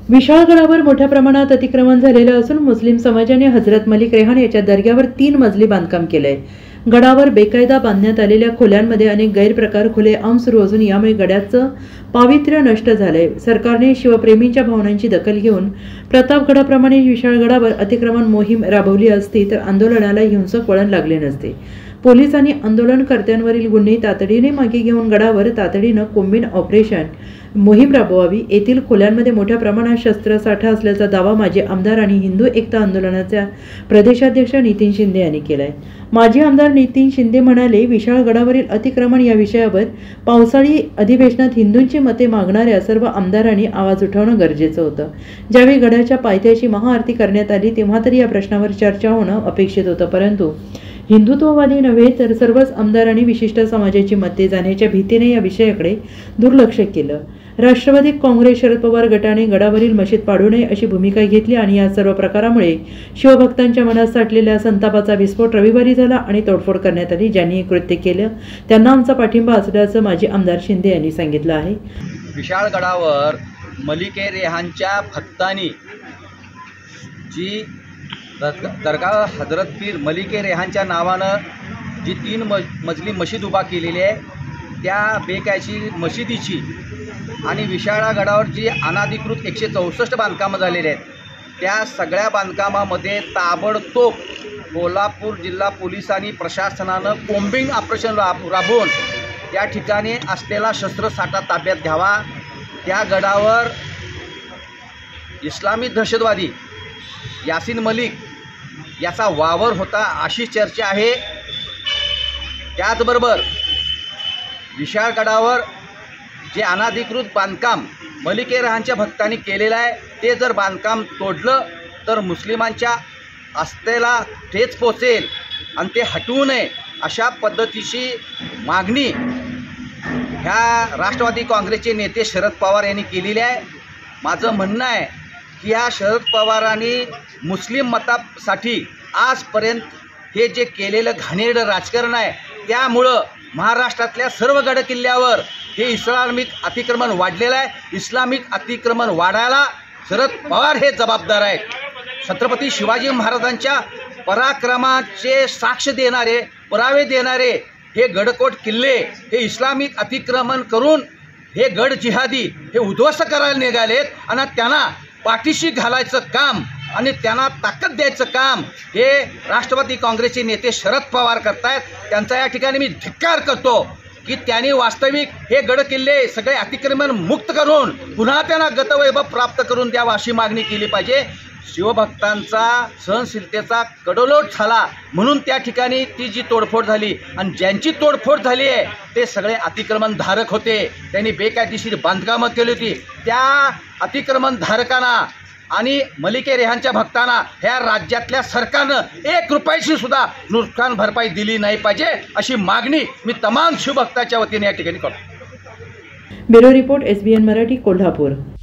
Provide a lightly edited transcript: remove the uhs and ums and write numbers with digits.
विशाळगडावर मोठ्या प्रमाणात अतिक्रमण झालेलं असून मुस्लिम समाजाने हजरत मलिक रेहान याच्या दर्ग्यावर 3 मजली बांधकाम केलंय। गडावर बेकायदा बांधण्यात आलेल्या खोल्यांमध्ये अनेक गैरप्रकार खुलेआम सुरू असून यामुळे गडाचं पावित्र्य नष्ट झालंय। सरकारने शिवप्रेमींच्या भावनांची दखल घेऊन प्रतापगडाप्रमाणे विशाळगडावर अतिक्रमण मोहीम राबवली असती तर आंदोलनाला हिंसक वळण लागले नसते। पोलिसांनी आंदोलनकर्त्यांवरील गुन्हे तातडीने मागे घेऊन गडावर तातडीने कोम्बिन ऑपरेशन मोहीम राबवावी। येथील खोल्यांमध्ये मोठ्या प्रमाणात शस्त्रसाठा असल्याचा दावा माजी आमदार आणि हिंदू एकता आंदोलनाचे प्रदेशाध्यक्ष नितीन शिंदे यांनी केलाय। माजी आमदार नितीन शिंदे म्हणाले, विशाळगडावरील अतिक्रमण या विषयावर पावसाळी अधिवेशनात हिंदूंची मते मागणाऱ्या सर्व आमदारांनी आवाज उठवणं गरजेचं होतं। ज्यावेळी गडाच्या पायथ्याची महाआरती करण्यात आली तेव्हा तरी या प्रश्नावर चर्चा होणं अपेक्षित होतं, परंतु हिंदुत्ववादी नव्हे तर सर्वच आमदारांनी विशिष्ट समाजाची मते जाण्याच्या भीतीने या विषयाकडे दुर्लक्ष केलं। राष्ट्रवादी काँग्रेस शरद पवार गटाने गडावरील मशीद पाडू नये अशी भूमिका घेतली आणि या सर्व प्रकारामुळे शिवभक्तांच्या मनात साठलेल्या संतापाचा विस्फोट रविवारी झाला आणि तोडफोड करण्यात आली। ज्यांनी हे कृत्य केलं त्यांना आमचा पाठिंबा असल्याचं माजी आमदार शिंदे यांनी सांगितलं आहे। विशाळगडावर मलिक रेहानच्या भक्तांनी जी दर्गा हजरत पीर मलिक रेहानच्या नावानं जी 3 मजली मशीद उभा केलेली आहे त्या बेकायची मशिदीची आणि विशाळगडावर जी अनाधिकृत 164 बांधकामं झालेली आहेत त्या सगळ्या बांधकामामध्ये ताबडतोब कोल्हापूर जिल्हा पोलिसांनी प्रशासनानं कोम्बिंग ऑपरेशन राबवून त्या ठिकाणी असलेला शस्त्रसाठा ताब्यात घ्यावा। त्या गडावर इस्लामी दहशतवादी यासीन मलिक याचा वावर होता अशी चर्चा आहे। त्याचबरोबर विशाळगडावर जे अनाधिकृत बांधकाम मलिक रेहानच्या भक्तांनी केलेलं आहे ते जर बांधकाम तोडलं तर मुस्लिमांच्या आस्थेला ठेच पोचेल आणि ते हटवू नये अशा पद्धतीची मागणी ह्या राष्ट्रवादी काँग्रेसचे नेते शरद पवार यांनी केलेली आहे। माझं म्हणणं आहे की या शरद पवारांनी मुस्लिम मतासाठी आजपर्यंत हे जे केलेलं घाणेरडं राजकारण आहे त्यामुळं महाराष्ट्रातल्या सर्व गड किल्ल्यावर हे इस्लामिक अतिक्रमण वाढलेलं आहे। इस्लामिक अतिक्रमण वाढायला शरद पवार हे जबाबदार आहेत। छत्रपती शिवाजी महाराजांच्या पराक्रमाचे साक्ष देणारे पुरावे देणारे हे गडकोट किल्ले हे इस्लामिक अतिक्रमण करून हे गड जिहादी हे उद्ध्वस्त करायला निघालेत आणि त्यांना पाठीशी घालायचं काम आणि त्यांना ताकद द्यायचं काम हे राष्ट्रवादी काँग्रेसचे नेते शरद पवार करतायत। त्यांचा या ठिकाणी मी धिक्कार करतो की त्यांनी वास्तविक हे गड किल्ले सगळे अतिक्रमण मुक्त करून पुन्हा त्यांना गतवैभव प्राप्त करून द्यावा अशी मागणी केली पाहिजे। शिवभक्तांचा सहनशीलतेचा कडोलोट झाला म्हणून त्या ठिकाणी ती जी तोडफोड झाली आणि ज्यांची तोडफोड झाली आहे ते सगळे अतिक्रमणधारक होते, त्यांनी बेकायदेशीर बांधकामं केली होती। त्या अतिक्रमणधारकांना आणि मलिक रेहानच्या भक्तांना ह्या राज्यातल्या सरकारनं 1 रुपयाची सुद्धा नुकसान भरपाई दिली नाही पाहिजे अशी मागणी मी तमाम शिवभक्ताच्या वतीने या ठिकाणी करतो। Bureau report SBN Marathi, Kolhapur.